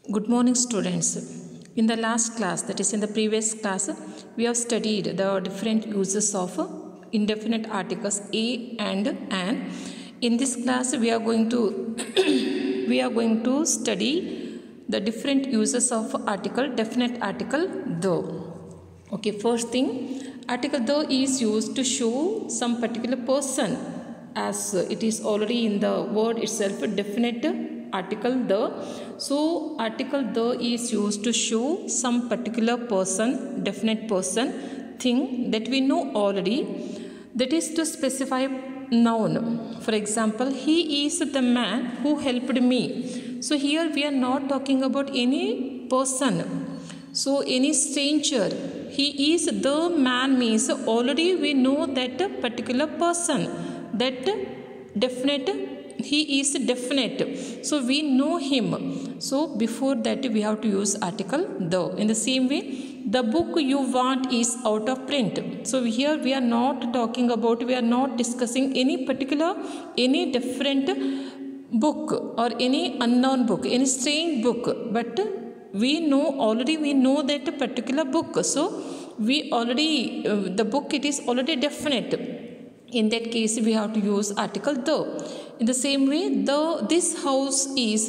Good morning, students. In the last class, that is in the previous class, we have studied the different uses of indefinite articles a and an. In this class, we are going to study the different uses of article, definite article though. Okay, first thing, article though is used to show some particular person, as it is already in the word itself, definite article the. So article the is used to show some particular person, definite person, thing that we know already, that is to specify noun. For example, he is the man who helped me. So here we are not talking about any person, so any stranger. He is the man means already we know that particular person, that definite, he is definite, so we know him. So before that we have to use article the. In the same way, the book you want is out of print. So here we are not talking about, we are not discussing any particular, any different book or any unknown book, any strange book, but we know already, we know that particular book. So we already, the book, it is already definite. In that case, we have to use article the. In the same way, this house is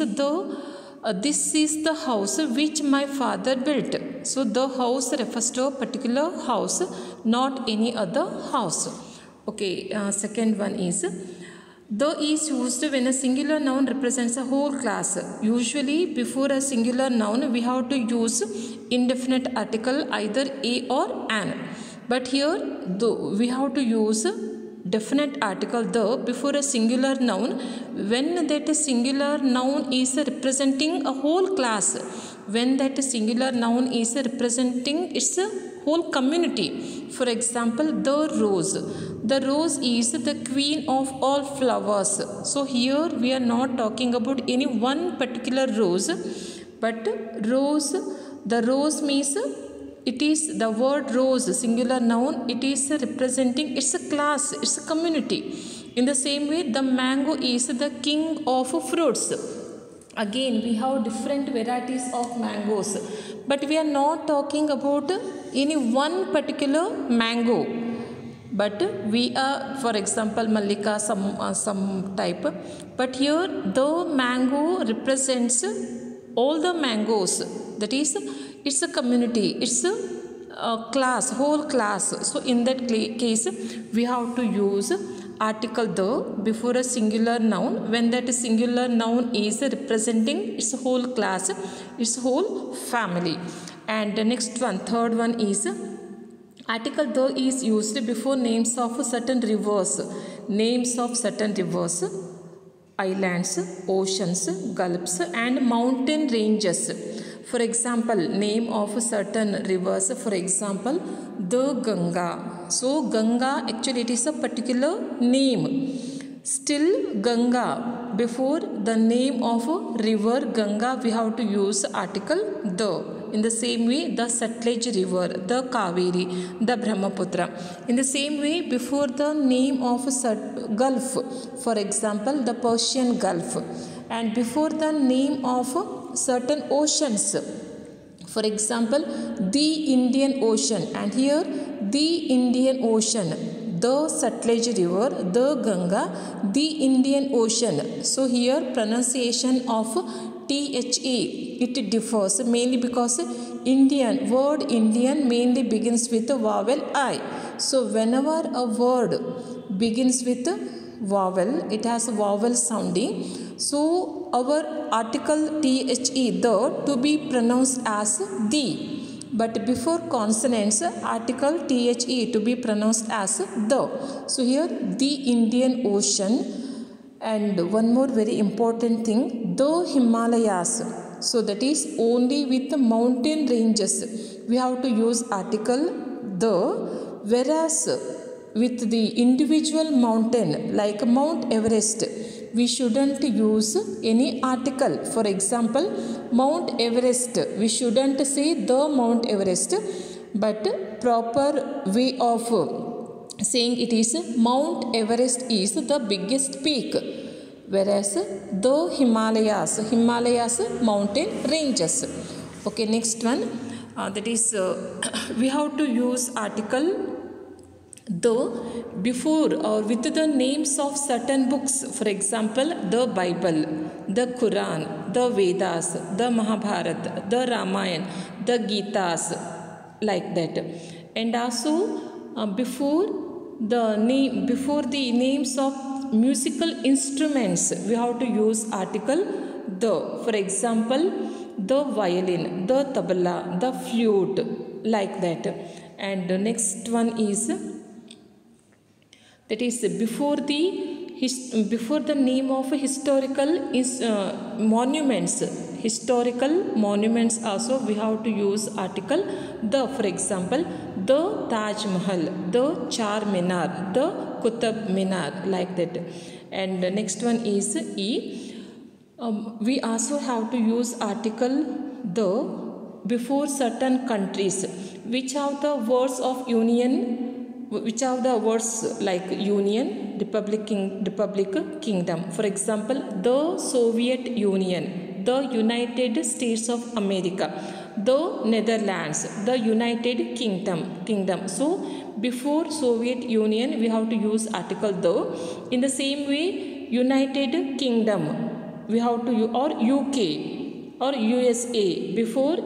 this is the house which my father built. So the house refers to a particular house, not any other house. Okay, second one is, the is used when a singular noun represents a whole class. Usually before a singular noun we have to use indefinite article, either a or an. But here we have to use definite article the before a singular noun when that singular noun is representing a whole class, when that singular noun is representing its whole community. For example, the rose. The rose is the queen of all flowers. So here we are not talking about any one particular rose, but rose. The rose means, it is the word rose, singular noun, it is representing its a class, its a community. In the same way, the mango is the king of fruits. Again, we have different varieties of mangoes, but we are not talking about any one particular mango, but we are, for example, Mallika, some type, but here the mango represents all the mangoes, that is, it's a community, it's a class, whole class. So in that case, we have to use article the before a singular noun when that singular noun is representing its whole class, its whole family. And the next one, third one is, article the is used before names of certain rivers, names of certain rivers, islands, oceans, gulfs and mountain ranges. For example, name of certain rivers, for example, the Ganga. So Ganga, actually it is a particular name. Still Ganga, before the name of a river Ganga we have to use article the. In the same way, the Sutlej river, the Kaveri, the Brahmaputra. In the same way, before the name of a Gulf, for example, the Persian Gulf, and before the name of certain oceans, for example, the Indian Ocean, and here the Indian Ocean, the Sutlej river, the Ganga, the Indian Ocean. So here pronunciation of THE, it differs mainly because Indian, word Indian mainly begins with the vowel I. So whenever a word begins with vowel, it has a vowel sounding. So our article THE, the, to be pronounced as the. But before consonants, article THE to be pronounced as the. So here the Indian Ocean. And one more very important thing, the Himalayas. So that is only with the mountain ranges we have to use article the, whereas with the individual mountain like Mount Everest, we shouldn't use any article. For example, Mount Everest, we shouldn't say the Mount Everest, but proper way of saying it is Mount Everest is the biggest peak. whereas the Himalayas mountain ranges. Okay, next one, that is we have to use article the before or with the names of certain books. For example, the Bible, the Quran, the Vedas, the Mahabharata, the Ramayana, the Gitas, like that. And also before the names of musical instruments, we have to use article the. For example, the violin, the tabla, the flute, like that. And the next one is, that is before the name of historical monuments also we have to use article the. For example, the Taj Mahal, the Char Minar, the Qutub Minar, like that. And the next one is E. We also have to use article the before certain countries which have the words of union, which are the words like Union, Republic, Kingdom. For example, the Soviet Union, the United States of America, the Netherlands, the United Kingdom. So before Soviet Union we have to use article the. In the same way, United Kingdom we have to use, or UK or USA. Before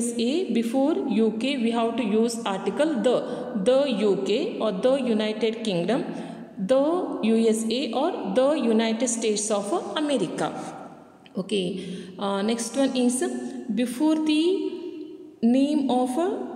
UK we have to use article the UK or the United Kingdom, the USA or the United States of America. Okay, next one is before the name of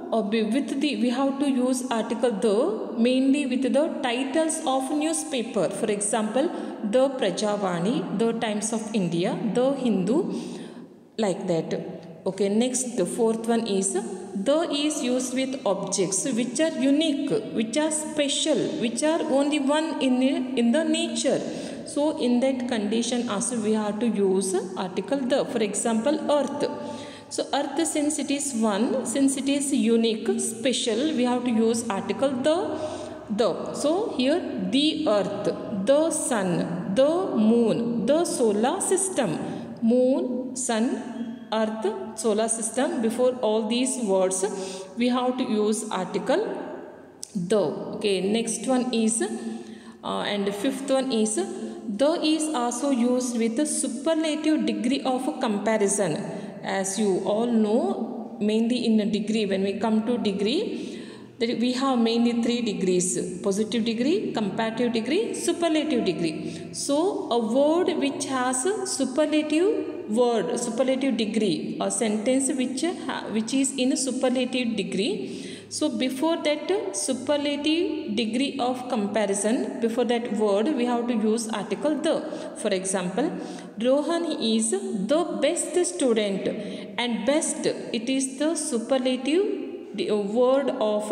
we have to use article the mainly with the titles of newspaper. For example, the Prajavani, the Times of India, the Hindu, like that. Okay, next, the fourth one is the is used with objects which are unique, which are special, which are only one in the nature. So in that condition also we have to use article the. For example, earth. So earth, since it is one, since it is unique, special, we have to use article the. So here the earth, the sun, the moon, the solar system. Moon, sun, earth, solar system. Before all these words we have to use article the. Okay, next one is and fifth one is the is also used with a superlative degree of comparison. As you all know, mainly in a degree, when we come to degree, that we have mainly 3 degrees: positive degree, comparative degree, superlative degree. So a word which has a superlative degree, a sentence which is in a superlative degree. So before that superlative degree of comparison, before that word we have to use article the. For example, Rohan is the best student, and best, it is the superlative word of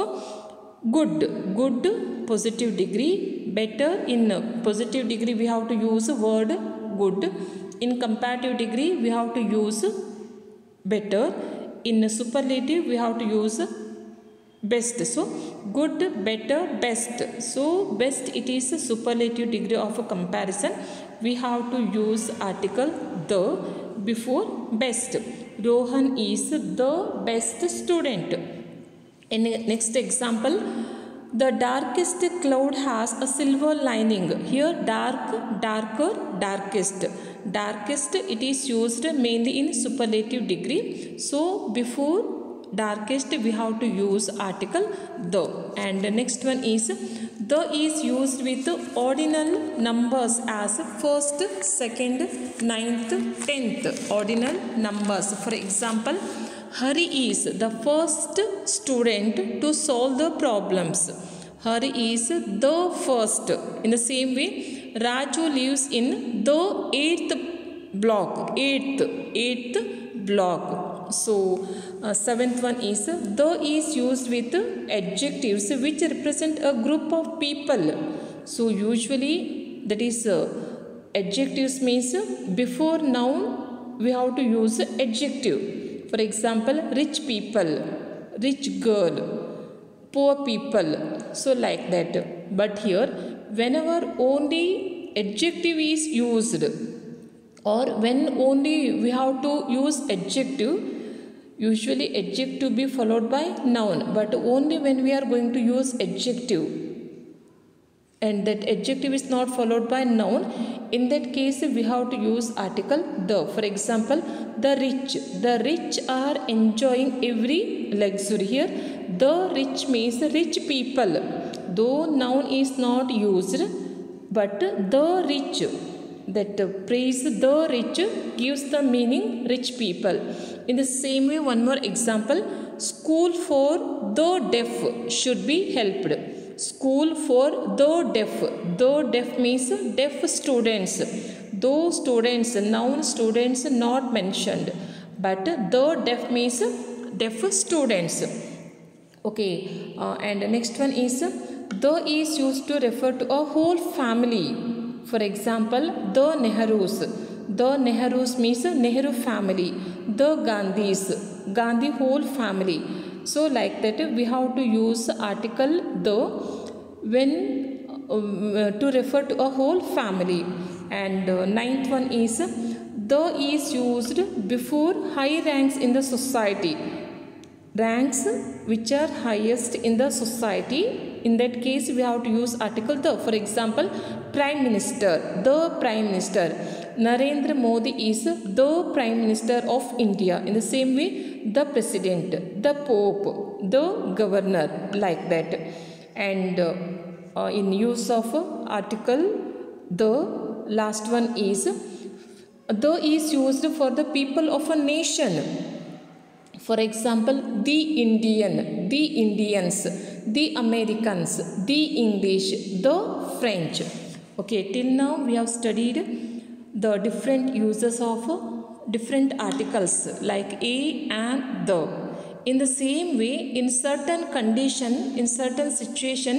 good positive degree. Better, in positive degree we have to use word good. In comparative degree we have to use better. In superlative we have to use best. So good, better, best. So best, it is a superlative degree of a comparison. We have to use article the before best. Rohan is the best student. In next example, the darkest cloud has a silver lining. Here dark, darker, darkest. Darkest, it is used mainly in superlative degree. So before darkest we have to use article the. And the next one is the is used with ordinal numbers as first, second, 9th, 10th. Ordinal numbers. For example, Hari is the first student to solve the problems. Hari is the first. In the same way, Raju lives in the 8th block. 8th block. So 7th one is the is used with adjectives which represent a group of people. So usually that is adjectives means before noun we have to use adjective. For example, rich people, rich girl, poor people. So like that. But here whenever only adjective is used, or when only we have to use adjective, usually adjective be followed by noun, but only when we are going to use adjective and that adjective is not followed by noun, in that case we have to use article the. For example, the rich are enjoying every luxury. Here the rich means rich people, though noun is not used, but the rich, that praise the rich gives the meaning rich people. In the same way, one more example, school for the deaf should be helped. School for the deaf means deaf students. Those students, noun students not mentioned, but the deaf means deaf students. Okay, and next one is the is used to refer to a whole family. For example, the Nehrus means Nehru family. The Gandhi whole family. So like that we have to use article the when to refer to a whole family. And ninth one is the is used before high ranks in the society. Ranks which are highest in the society, in that case we have to use article the. For example, Prime Minister, the Prime Minister. Narendra Modi is the Prime Minister of India. In the same way, the President, the Pope, the Governor, like that. And in use of article the, last one is the is used for the people of a nation. For example, the Indian, the Indians, the Americans, the English, the French. Okay, till now we have studied the different uses of different articles like a and the. In the same way, in certain condition, in certain situation,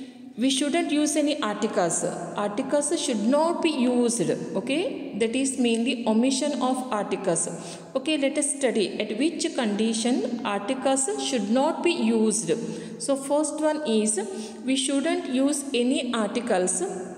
we shouldn't use any articles. Articles should not be used. Okay, that is mainly omission of articles. Okay, let us study at which condition articles should not be used. So first one is we shouldn't use any articles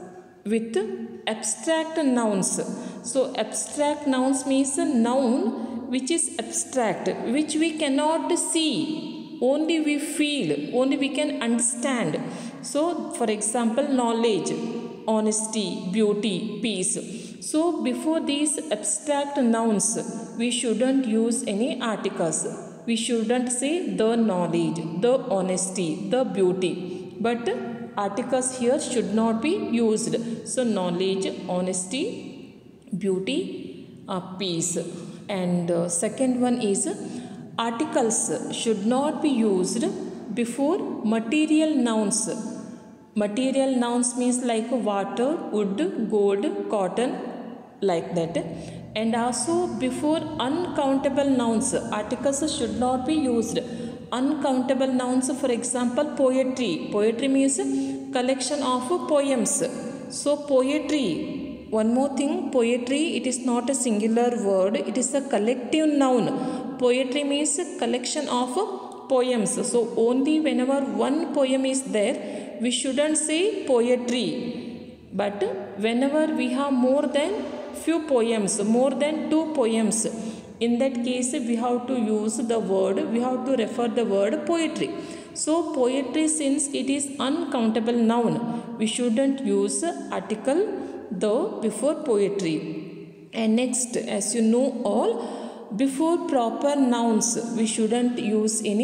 with abstract nouns. So abstract nouns means a noun which is abstract, which we cannot see, only we feel, only we can understand. So for example, knowledge, honesty, beauty, peace. So before these abstract nouns, we shouldn't use any articles. We shouldn't say the knowledge, the honesty, the beauty, but articles here should not be used. So knowledge, honesty, beauty, peace. And second one is articles should not be used before material nouns. Material nouns means like water, wood, gold, cotton, like that. And also before uncountable nouns, articles should not be used. Uncountable nouns, for example, poetry. Poetry means collection of poems. So poetry, one more thing, poetry, it is not a singular word, it is a collective noun. Poetry means collection of poems. So only whenever one poem is there, we shouldn't say poetry. But whenever we have more than few poems, more than 2 poems, in that case we have to use the word, we have to refer the word poetry. So poetry, since it is uncountable noun, we shouldn't use article the before poetry. And next, as you know all, before proper nouns we shouldn't use any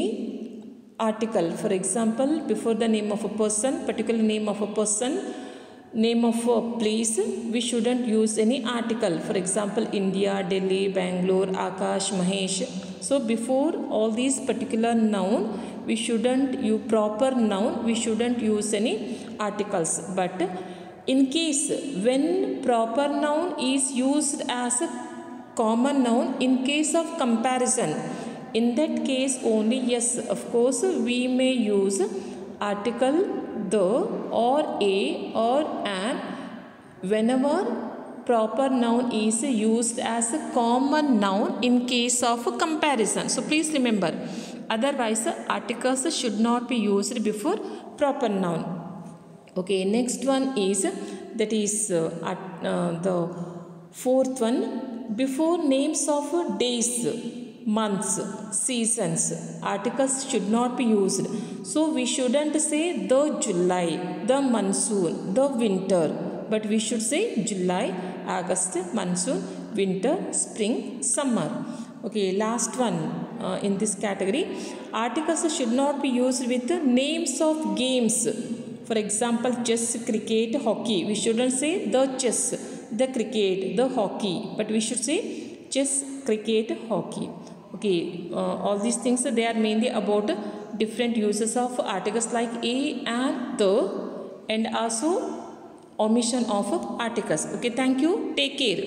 article. For example, before the name of a person, particular name of a person, name of a place, we shouldn't use any article. For example, India, Delhi, Bangalore, Akash, Mahesh. So before all these particular noun, we shouldn't use proper noun, we shouldn't use any articles. But in case when proper noun is used as a common noun, in case of comparison, in that case only, yes, of course, we may use article the or a or an whenever proper noun is used as a common noun in case of a comparison. So please remember, otherwise articles should not be used before proper noun. Okay, next one is that is the fourth one. Before names of days, months, seasons, articles should not be used. So we shouldn't say the July, the monsoon, the winter, but we should say July, August, monsoon, winter, spring, summer. Okay, last one in this category, articles should not be used with the names of games. For example, chess, cricket, hockey. We shouldn't say the chess, the cricket, the hockey, but we should say chess, cricket, hockey. Okay, all these things, they are mainly about different uses of articles like a and the, and also omission of articles. Okay, thank you. Take care.